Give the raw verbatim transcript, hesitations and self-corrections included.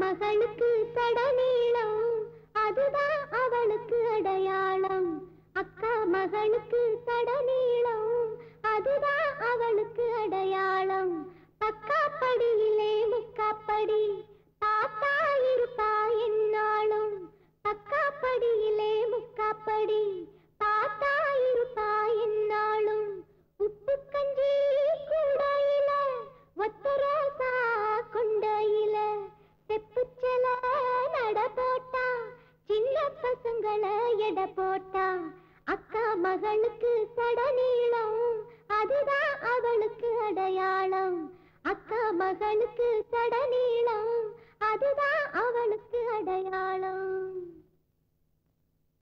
மகளுக்கு தடநீளம் அதுதான் அவளுக்கு அடையாளம் அக்கா மகளுக்கு தடநீளம் அதுதான் அவளுக்கு அடையாளம் பக்காப்படியிலே முக்காப்படி தாத்தா இருப்பா என்னாலும் பக்காப்படியிலே முக்காப்படி தாத்தா இருப்பா என்னாலும் உப்பு கஞ்சி கூடையில ஒத்தரோசா கொண்டையில செப்புச்சல நட போட்டா சின்ன பசங்களை எடை போட்டா அக்கா மகளுக்கு தடநீளம் அதுதான் அவளுக்கு அடையாளம் அக்கா மகளுக்கு தடநீளம் அதுதான் அவளுக்கு அடையாளம்